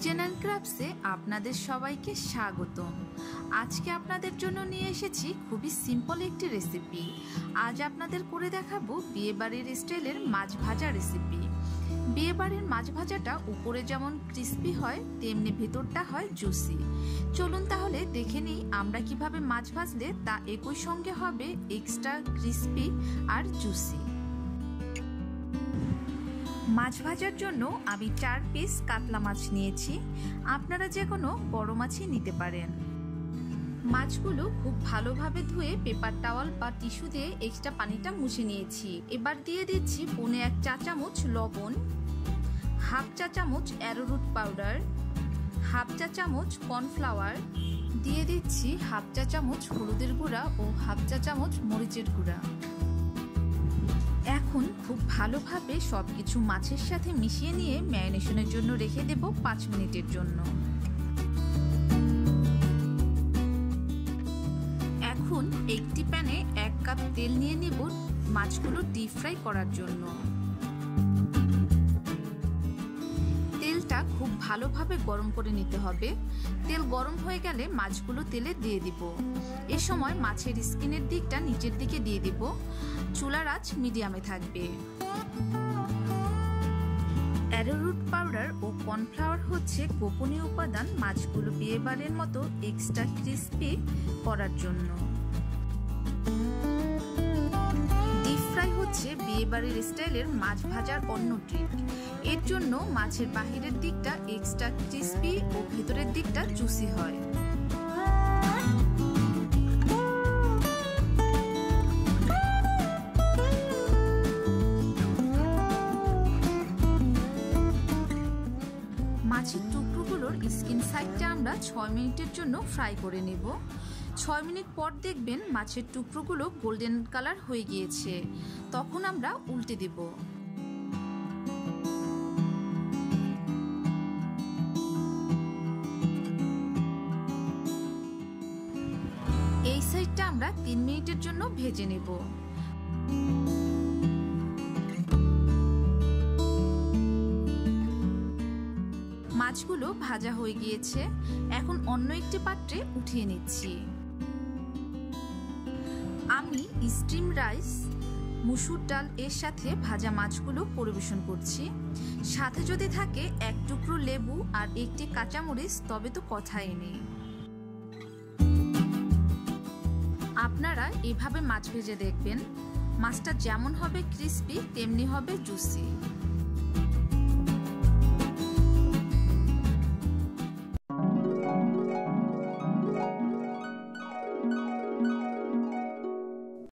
Kitchen and ক্রাফটসে আপনাদের সবাইকে স্বাগতম। আজকে আপনাদের জন্য নিয়ে এসেছি খুবই সিম্পল একটি রেসিপি। আজ আপনাদের করে দেখাবো বিয়েবাড়ির স্টাইলের মাছ ভাজা রেসিপি। বিয়েবাড়ির মাছ ভাজাটা উপরে যেমন ক্রিস্পি হয় তেমনি ভেতরটা হয় জুসি। চলুন তাহলে দেখে নিই আমরা কিভাবে মাছ ভাজলে তা একই সঙ্গে হবে এক্সট্রা ক্রিস্পি আর জুসি। মাছ ভাজার জন্য আমি 4 পিস কাতলা মাছ নিয়েছি। আপনারা যে কোনো বড় মাছই নিতে পারেন। মাছগুলো খুব ভালোভাবে ধুয়ে পেপার টাওয়াল বা টিস্যু দিয়ে এক্সট্রা পানিটা মুছে নিয়েছি। এবার দিয়ে দিচ্ছি 1.5 চা চামচ লবণ, 1/2 চা চামচ অ্যারোরুট পাউডার, 1/2 চা চামচ কর্নফ্লাওয়ার, দিয়ে দিচ্ছি 1/2 চা চামচ হলুদের গুঁড়া ও 1/2 চা চামচ মরিচের গুঁড়া। এখন খুব ভালোভাবে সবকিছু মাছের সাথে মিশিয়ে নিয়ে ম্যারিনেশনের জন্য রেখে দেব 5 মিনিটের জন্য। এখন একটি প্যানে 1 কাপ তেল নিয়ে নেব মাছগুলো ডিপ ফ্রাই করার জন্য। তেলটা খুব ভালোভাবে গরম করে নিতে হবে। তেল গরম হয়ে গেলে মাছগুলো তেলে দিয়ে দিব। এ সময় মাছের স্কিনের দিকটা নিচের দিকে দিয়ে দিব। চুলার আঁচ মিডিয়ামে থাকবে। অ্যারোরুট পাউডার ও কর্নফ্লাওয়ার হচ্ছে গোপনীয় উপাদান মাছগুলো বিয়েবাড়ির মতো এক্সট্রা ক্রিস্পি করার জন্য। ডিপ ফ্রাই হচ্ছে বিয়েবাড়ির স্টাইলের মাছ ভাজার অন্য ট্রিক। এর জন্য মাছের বাহিরের দিকটা এক্সট্রা ক্রিস্পি ও ভেতরের দিকটা জুসি হয়। মাছের টুকরোগুলোর স্কিন সাইডটা আমরা 6 মিনিটের জন্য ফ্রাই করে নেব। 6 মিনিট পর দেখবেন মাছের টুকরোগুলো গোল্ডেন কালার হয়ে গিয়েছে। তখন আমরা উল্টে দেব। এই সাইডটা আমরা 3 মিনিটের জন্য ভেজে নেব। মাছগুলো ভাজা হয়ে গিয়েছে। এখন অন্য একটি পাত্রে উঠিয়ে নিচ্ছি। আমি স্টিম রাইস, মুসুর ডাল এর সাথে ভাজা মাছগুলো পরিবেশন করছি। সাথে যদি থাকে 1 টুকরো লেবু আর 1টি কাঁচামরিচ তবে তো কথাই নেই। আপনারা এভাবে মাছ ভেজে দেখবেন। মাছটা যেমন হবে ক্রিস্পি তেমনি হবে জুসি।